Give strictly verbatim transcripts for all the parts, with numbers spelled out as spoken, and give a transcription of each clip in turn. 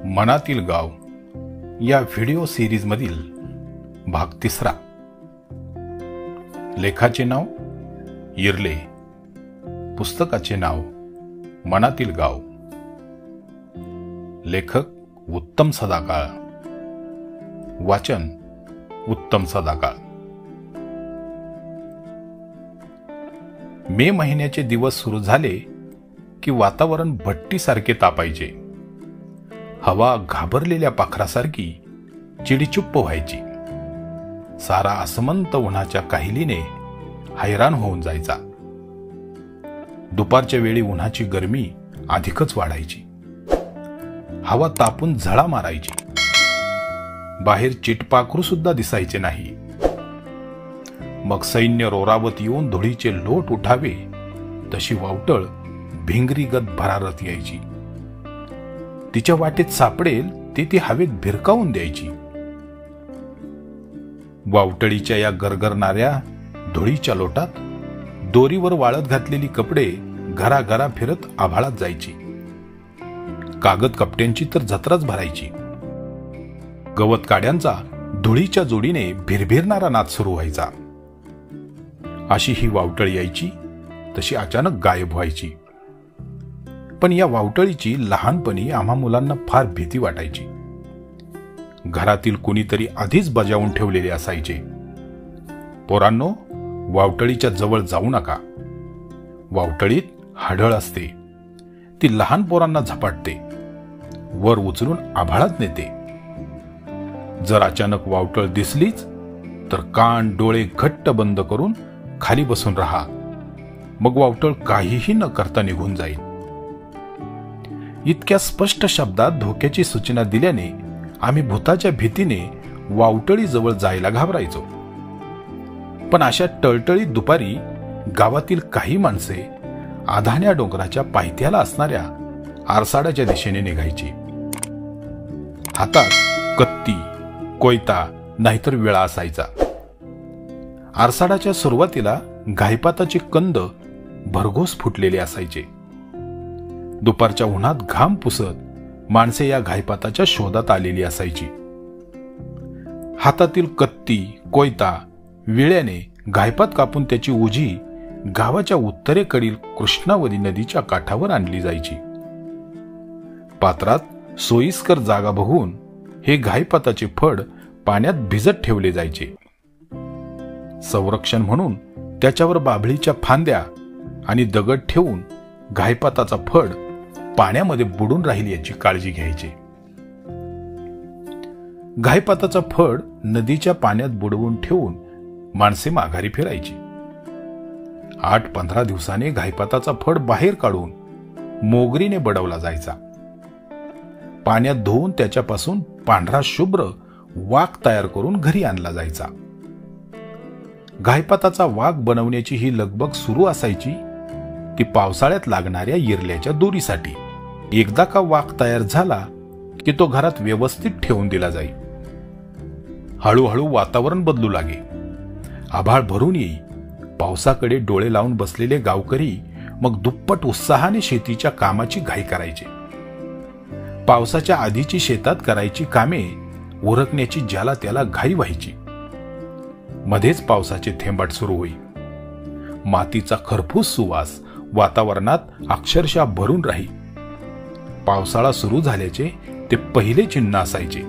मनातील गाव या व्हिडिओ सिरीज मधील भाग तिसरा. लेखाचे नाव इरले, पुस्तकाचे नाव मनातील गाव. लेखक उत्तम सदाकाळ. वाचन उत्तम सदाकाळ. मे महिन्याचे दिवस सुरू झाले की वातावरण भट्टीसारखे तापायचे. हवा घाबरलेल्या पाखरासारखी चिडीचुप्प व्हायची. सारा आसमंत उन्हाच्या काहिलीने हैराण होऊन जायचा. दुपारच्या वेळी उन्हाची गरमी अधिकच वाढायची. हवा तापून झळा मारायची. बाहेर चिटपाखरू सुद्धा दिसायचे नाही. मग सैन्य रोरावत येऊन धुळीचे लोट उठावे तशी वावटळ भिंगरीगत भरारत यायची. तिच्या वाटेत सापडेल ते ती हवेत भिरकावून द्यायची. वावटळीच्या या गरगरणाऱ्या धुळीच्या लोटात दोरीवर वाळत घातलेली कपडे घराघरा फिरत आभाळात जायची. कागद कपड्यांची तर जत्राच भरायची. गवत काड्यांचा धुळीच्या जोडीने भिरभिरणारा नाद सुरू व्हायचा. अशी ही वावटळ यायची तशी अचानक गायब व्हायची. पण या वावटळीची लहानपणी आम्हा मुलांना फार भीती वाटायची. घरातील कुणीतरी आधीच बजावून ठेवलेले असायचे, पोरांनो, वावटळीच्या जवळ जाऊ नका. वावटळीत हाडळ असते, ती लहान पोरांना झपाटते, वर उचलून आभाळात नेते. जर अचानक वावटळ दिसलीच तर कान डोळे घट्ट बंद करून खाली बसून राहा. मग वावटळ काहीही न करता निघून जाईल. इतक्या स्पष्ट शब्दात धोक्याची सूचना दिल्याने आम्ही भूताच्या भीतीने वावटळी जवळ जायला घाबरायचो. पण अशा टळटळीत दुपारी गावातील काही माणसे आधाण्या डोंगराच्या पायथ्याला असणाऱ्या आरसाडाच्या दिशेने निघायची. हातात कत्ती, कोयता नाहीतर विळा असायचा. आरसाडाच्या सुरुवातीला घायपाताचे कंद भरघोस फुटलेले असायचे. दुपारच्या उन्हात घाम पुसत माणसे या घायपाताच्या शोधात आलेली असायची. हातातील कत्ती, कोयता, विळ्याने घायपात कापून त्याची उजी गावाच्या उत्तरेकडील कृष्णावती नदीच्या काठावर आणली जायची. पात्रात सोयीस्कर जागा बघून हे घायपाताचे फड पाण्यात भिजत ठेवले जायचे. संरक्षण म्हणून त्याच्यावर बाभळीच्या फांद्या आणि दगड ठेवून घायपाताचा फड पाण्यामध्ये बुडून राहील याची काळजी घ्यायची. घायपाताचा फड नदीच्या पाण्यात बुडवून ठेवून माणसे माघारी फिरायची. आठ पंधरा दिवसाने घायपाताचा फड बाहेर काढून मोगरीने बडवला जायचा. पाण्यात धुवून त्याच्यापासून पांढरा शुभ्र वाक तयार करून घरी आणला जायचा. घायपाताचा वाक बनवण्याची ही लगबग सुरू असायची ती पावसाळ्यात लागणाऱ्या इरल्याच्या दोरीसाठी. एकदा का वाक तयार झाला की तो घरात व्यवस्थित ठेवून दिला जाई. हळूहळू वातावरण बदलू लागे. आभाळ भरून येई. पावसाकडे डोळे लावून बसलेले गावकरी मग दुप्पट उत्साहाने शेतीच्या कामाची घाई करायचे. पावसाच्या आधीची शेतात करायची कामे उरकण्याची ज्याला त्याला घाई व्हायची. मध्येच पावसाचे थेंबाट सुरू होई. मातीचा खरपूस सुवास वातावरणात अक्षरशः भरून राही. पावसाळा सुरू झाल्याचे ते पहिले चिन्ह असायचे.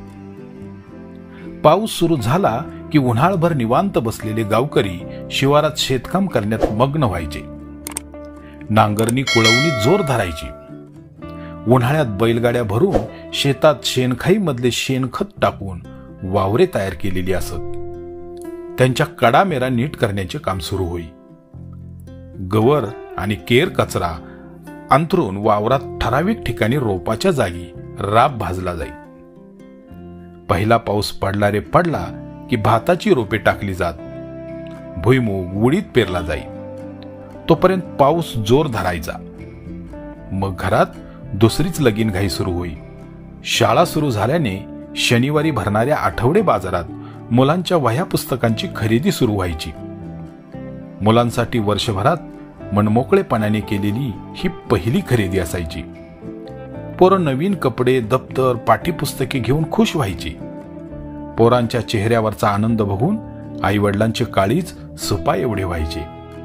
पाऊस सुरू झाला की उन्हाळभर निवांत बसलेले गावकरी शिवारात शेतकाम करण्यात मग्न व्हायचे. नांगरणी कुळवणी जोर धरायची. उन्हाळ्यात बैलगाड्या भरून शेतात शेणखाई मधले शेणखत टाकून वावरे तयार केलेली असत. त्यांच्या कडामेरा नीट करण्याचे काम सुरू होई. गवर आणि केर कचरा अंथरून वावरात ठराविक ठिकाणी रोपाच्या जागी राब भाजला जाई. पहिला पाऊस पडला रे पडला की भाताची रोपे टाकली जात. भुईमूग उडीद पेरला जाई. तोपर्यंत पाऊस जोर धरायचा. मग घरात दुसरीच लगीन घाई सुरू होई. शाळा सुरू झाल्याने शनिवारी भरणाऱ्या आठवडे बाजारात मुलांच्या वह्या पुस्तकांची खरेदी सुरू व्हायची. मुलांसाठी वर्षभरात मनमोकळेपणाने केलेली ही पहिली खरेदी असायची. पोरं नवीन कपडे, दप्तर, पाठ्यपुस्तके घेऊन खुश व्हायची. पोरांच्या चेहऱ्यावरचा आनंद बघून आई वडिलांचे काळीज सुपा एवढे व्हायचे.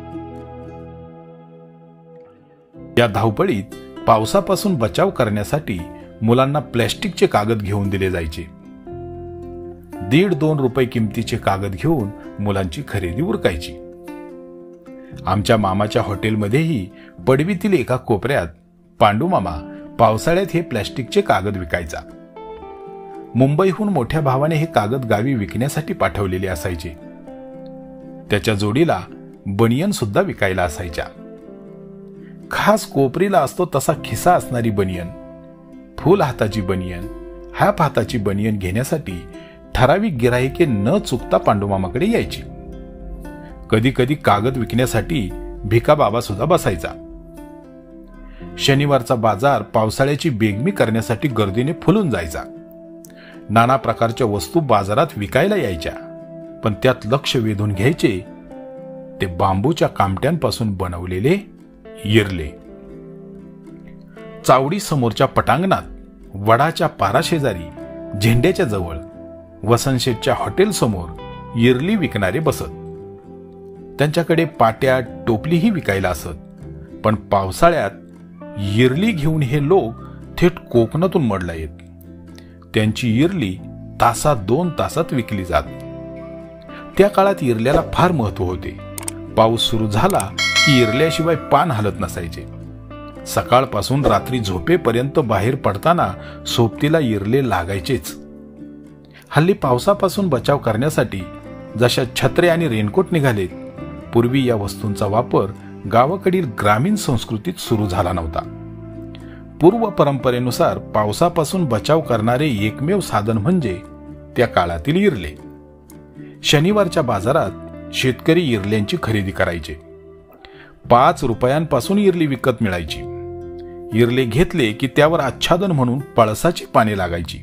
या धावपळीत पावसापासून बचाव करण्यासाठी मुलांना प्लॅस्टिकचे कागद घेऊन दिले जायचे. दीड दोन रुपये किमतीचे कागद घेऊन मुलांची खरेदी उरकायची. आमच्या मामाच्या हॉटेलमध्येही पडवीतील एका कोपऱ्यात पांडू मामा पावसाळ्यात हे प्लॅस्टिकचे कागद विकायचा. मुंबईहून मोठ्या भावाने हे कागद गावी विकण्यासाठी पाठवलेले असायचे. त्याच्या जोडीला बनियन सुद्धा विकायला असायच्या. खास कोपरीला असतो तसा खिसा असणारी बनियन, फुल हाताची बनियन, हाफ हाताची बनियन घेण्यासाठी ठराविक गिराहिके न चुकता पांडुमामाकडे यायची. कधी कधी कागद विकण्यासाठी भिका बाबा सुद्धा बसायचा. शनिवारचा बाजार पावसाळ्याची बेगमी करण्यासाठी गर्दीने फुलून जायचा. नाना प्रकारच्या वस्तू बाजारात विकायला यायच्या, पण त्यात लक्ष वेधून घ्यायचे ते बांबूच्या कामट्यांपासून बनवलेले इरले. चावडी समोरच्या पटांगणात, वडाच्या पाराशेजारी, झेंड्याच्या जवळ, वसंतशेठच्या हॉटेल समोर इरली विकणारे बसत. त्यांच्याकडे पाट्या, टोपलीही विकायला असत. पण पावसाळ्यात इरली घेऊन हे लोक थेट कोकणातून मडला येत. त्यांची इरली तासात दोन तासात विकली जात. त्या काळात इरल्याला फार महत्व होते. पाऊस सुरू झाला की इरल्याशिवाय पान हलत नसायचे. सकाळपासून रात्री झोपेपर्यंत बाहेर पडताना सोबतीला इरले लागायचेच. हल्ली पावसापासून बचाव करण्यासाठी जशा छत्रे आणि रेनकोट निघालेत, पूर्वी या वस्तूंचा वापर गावाकडील ग्रामीण संस्कृतीत सुरू झाला नव्हता. पूर्व परंपरेनुसार पावसापासून बचाव करणारे एकमेव साधन म्हणजे त्या काळातील इरले. शनिवारच्या बाजारात शेतकरी इरल्यांची खरेदी करायचे. पाच रुपयांपासून इरली विकत मिळायची. इरले घेतले की त्यावर आच्छादन म्हणून पळसाची पाने लागायची.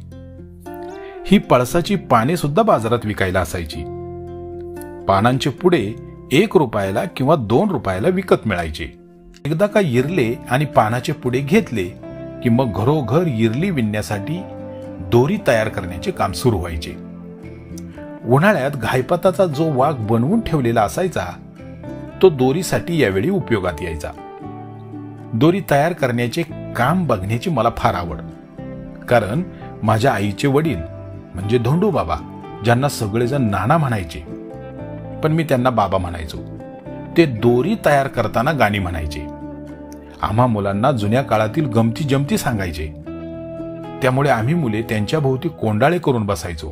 ही पळसाची पाने सुद्धा बाजारात विकायला असायची. पानांचे पुडे एक रुपयाला किंवा दोन रुपयाला विकत मिळायचे. एकदा का इरले आणि पानाचे पुडे घेतले की मग घरोघर इरली विणण्यासाठी दोरी तयार करण्याचे काम सुरू व्हायचे. उन्हाळ्यात घायपताचा जो वाघ बनवून ठेवलेला असायचा तो दोरीसाठी यावेळी उपयोगात यायचा. दोरी तयार करण्याचे काम बघण्याची मला फार आवड. कारण माझ्या आईचे वडील म्हणजे धोंडू बाबा, ज्यांना सगळेजण नाना म्हणायचे पण मी त्यांना बाबा म्हणायचो, ते दोरी तयार करताना गाणी म्हणायचे. आम्हा मुलांना जुन्या काळातील गमती जमती सांगायचे. त्यामुळे आम्ही मुले त्यांच्या भोवती कोंडाळे करून बसायचो.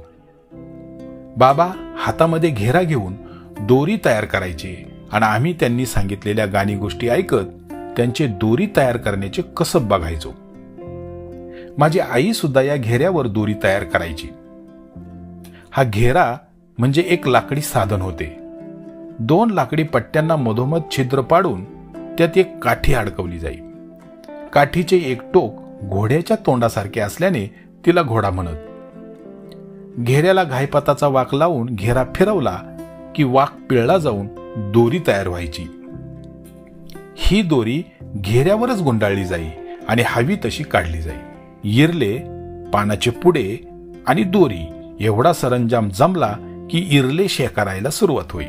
बाबा हातामध्ये घेरा घेऊन दोरी तयार करायचे आणि आम्ही त्यांनी सांगितलेल्या गाणी गोष्टी ऐकत त्यांचे दोरी तयार करण्याचे कसब बघायचो. माझी आई सुद्धा या घेऱ्यावर दोरी तयार करायची. हा घेरा म्हणजे एक लाकडी साधन होते. दोन लाकडी पट्ट्यांना मधोमध छिद्र पाडून त्यात एक काठी अडकवली जाई. काठीचे एक टोक घोड्याच्या तोंडासारखे असल्याने तिला घोडा म्हणत. घेऱ्याला घायपाताचा वाक लावून घेरा फिरवला की वाक पिळला जाऊन दोरी तयार व्हायची. ही दोरी घेऱ्यावरच गुंडाळली जाई आणि हवी तशी काढली जाई. इरले, पानाचे पुडे आणि दोरी एवढा सरंजाम जमला की इरले शेकारायला सुरुवात होई.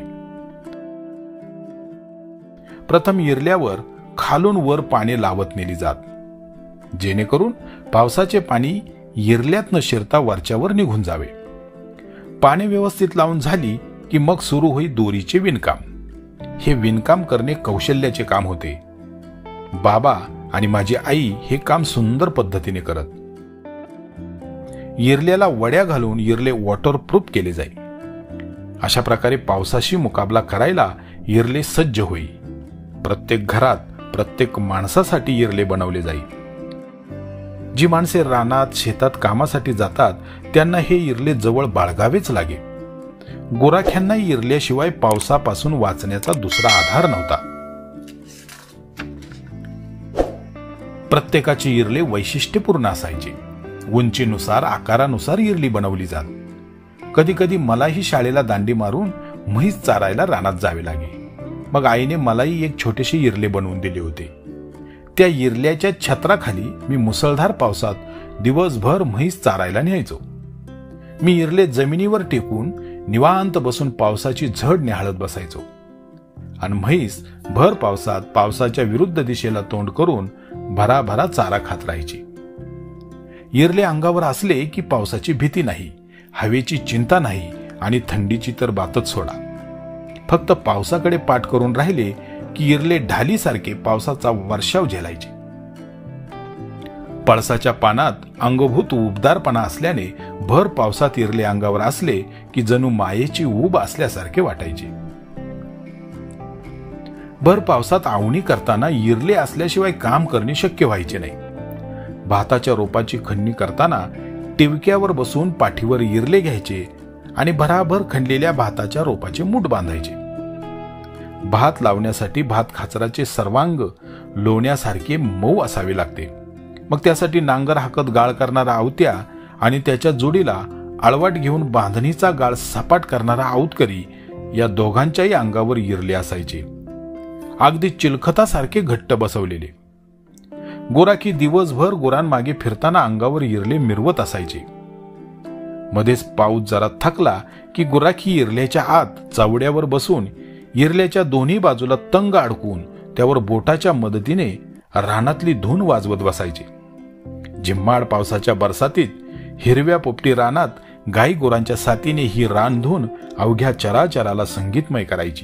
प्रथम इरल्यावर खालून वर पाने लावत नेली जात, जेणेकरून पावसाचे पाणी इरल्यात न शिरता वरच्यावर निघून जावे. पाने व्यवस्थित लावून झाली की मग सुरू होई दोरीचे विणकाम. हे विणकाम करणे कौशल्याचे काम होते. बाबा आणि माझी आई हे काम सुंदर पद्धतीने करत. इरल्याला वड्या घालून इरले वॉटरप्रूफ केले जाई. अशा प्रकारे पावसाशी मुकाबला करायला इरले सज्ज होई. प्रत्येक घरात प्रत्येक माणसासाठी इरले बनवले जाई. जी माणसे रानात शेतात कामासाठी जातात त्यांना हे इरले जवळ बाळगावेच लागे. गोराख्यांना इरल्याशिवाय पावसापासून वाचण्याचा दुसरा आधार नव्हता. प्रत्येकाची इरले वैशिष्ट्यपूर्ण असायचे. उंचीनुसार आकारानुसार इरली बनवली जात. कधी कधी मलाही शाळेला दांडी मारून म्हैस चारायला रानात जावे लागे. मग आईने मलाही एक छोटेसे इरले बनवून दिले होते. त्या इरल्याच्या छत्राखाली मी मुसळधार पावसात दिवसभर म्हैस चारायला न्यायचो. मी इरले जमिनीवर टेकून निवांत बसून पावसाची झड निहाळत बसायचो आणि म्हैस भर पावसात पावसाच्या विरुद्ध दिशेला तोंड करून भराभरा चारा खात राहायची. इरले अंगावर असले की पावसाची भीती नाही, हवेची चिंता नाही आणि थंडीची तर बातच सोडा. फक्त पावसाकडे पाठ करून राहिले की इरले ढालीसारखे पावसाचा वर्षाव झेलायचे. पळसाच्या पानात अंगभूत उबदारपणा असल्याने भर पावसात इरले अंगावर असले की जणू मायेची ऊब असल्यासारखे वाटायचे. भर पावसात आवणी करताना इरले असल्याशिवाय काम करणे शक्य व्हायचे नाही. भाताच्या रोपाची खणणी करताना टिवक्यावर बसून पाठीवर इरले घ्यायचे आणि भराभर खणलेल्या भाताच्या रोपाचे मूठ बांधायचे. भात लावण्यासाठी भात खाचराचे सर्वांग लोण्यासारखे मऊ असावे लागते. मग त्यासाठी नांगर हाकत गाळ करणारा आवत्या आणि त्याच्या जोडीला आळवाट घेऊन बांधणीचा गाळ सपाट करणारा आवतकरी या दोघांच्याही अंगावर इरले असायचे, अगदी चिलखतासारखे घट्ट बसवलेले. गोराखी दिवसभर गुरांमागे फिरताना अंगावर इरले मिरवत असायचे. मध्येच पाऊस जरा थकला की गुराखी इरल्याच्या आत चावड्यावर बसून इरल्याच्या दोन्ही बाजूला तंग अडकून त्यावर बोटाच्या मदतीने रानातली धून वाजवत बसायचे. जिम्माड पावसाच्या बरसातीत हिरव्या पोपटी रानात गाई गुरांच्या साथीने ही रानधून अवघ्या चराचराला संगीतमय करायची.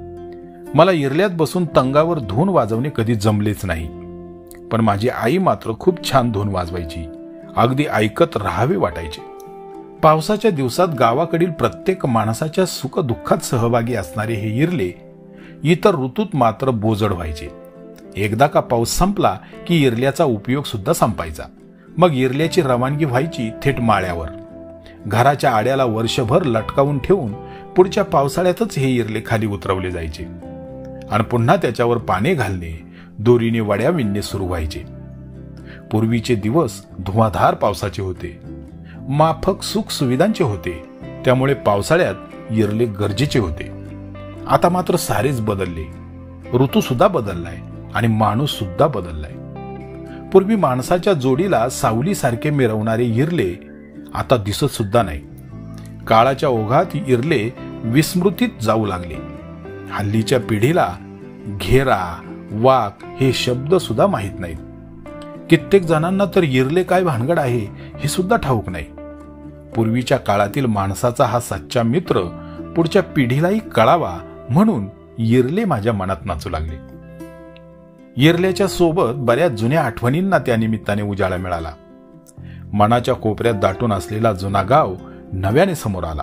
मला इरल्यात बसून तंगावर धून वाजवणे कधी जमलेच नाही, पण माझी आई मात्र खूप छान धून वाजवायची, अगदी ऐकत राहावे वाटायचे. पावसाच्या दिवसात गावाकडील प्रत्येक माणसाच्या सुख दुःखात सहभागी असणारे हे इरले इतर ऋतूत मात्र बोजड व्हायचे. एकदा का पाऊस संपला की इरल्याचा उपयोग सुद्धा संपायचा. मग इरल्याची रवानगी व्हायची थेट माळ्यावर. घराच्या आड्याला वर्षभर लटकावून ठेवून पुढच्या पावसाळ्यातच हे इरले खाली उतरवले जायचे आणि पुन्हा त्याच्यावर पाने घालणे, दोरीने वड्या विणणे सुरू व्हायचे. पूर्वीचे दिवस धुवाधार पावसाचे होते, माफक सुख सुविधांचे होते, त्यामुळे पावसाळ्यात इरले गरजेचे होते. आता मात्र सारेच बदलले. ऋतू सुद्धा बदललाय आणि माणूस सुद्धा बदललाय. पूर्वी माणसाच्या जोडीला सावलीसारखे मिरवणारे इरले आता दिसत सुद्धा नाही. काळाच्या ओघात इरले विस्मृतीत जाऊ लागले. हल्लीच्या पिढीला घेरा, वाक हे शब्द सुद्धा माहीत नाहीत. कित्येक जणांना तर इरले काय भानगड आहे हे सुद्धा ठाऊक नाही. पूर्वीच्या काळातील माणसाचा हा सच्चा मित्र पुढच्या पिढीलाही कळावा म्हणून इरले माझ्या मनात नाचू लागले. इरल्याच्या सोबत बऱ्याच जुन्या आठवणींना त्या निमित्ताने उजाळा मिळाला. मनाच्या कोपऱ्यात दाटून असलेला जुना गाव नव्याने समोर आला.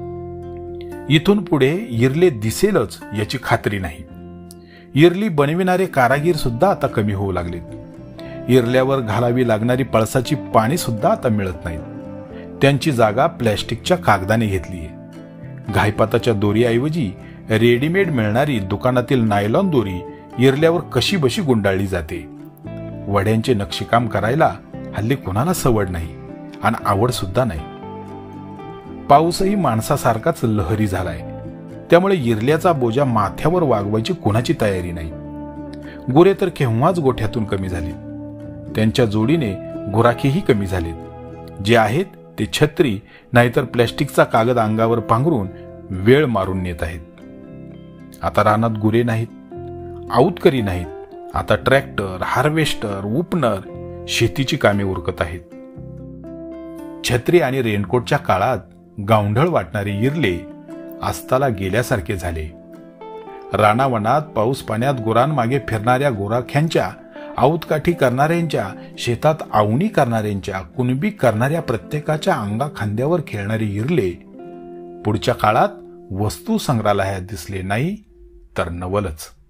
इथून पुढे इरले दिसेलच याची खात्री नाही. इरली बनविणारे कारागीर सुद्धा आता कमी होऊ लागलेत. इरल्यावर घालावी लागणारी पळसाची पाने सुद्धा आता मिळत नाहीत. त्यांची जागा प्लॅस्टिकच्या कागदाने घेतलीये. घायपाताच्या दोरीऐवजी रेडीमेड मिळणारी दुकानातील नायलॉन दोरी इरल्यावर कशी बशी गुंडाळली जाते. वड्यांचे नक्षीकाम करायला हल्ली कुणाला सवड नाही आणि आवड सुद्धा नाही. पाऊसही माणसासारखाच लहरी झालाय, त्यामुळे इरल्याचा बोजा माथ्यावर वागवायची कोणाची तयारी नाही. गुरे तर केव्हाच गोठ्यातून कमी झाली. त्यांच्या जोडीने गुराखीही कमी झालेत. जे आहेत ते छत्री नाहीतर प्लॅस्टिकचा कागद अंगावर पांघरून वेळ मारून नेत आहेत. आता रानात गुरे नाहीत, आऊतकरी नाहीत. आता ट्रॅक्टर, हार्वेस्टर, उपनर शेतीची कामे उरकत आहेत. छत्री आणि रेनकोटच्या काळात गावंढळ वाटणारे इरले आस्ताला गेल्यासारखे झाले. रानावनात पाऊस पाण्यात गुरांमागे फिरणाऱ्या गोराख्यांच्या, आऊतकाठी करणाऱ्यांच्या, शेतात आवणी करणाऱ्यांच्या, कुणबी करणाऱ्या प्रत्येकाच्या अंगा खांद्यावर खेळणारे इरले पुढच्या काळात वस्तू संग्रहालयात दिसले नाही तर नवलच.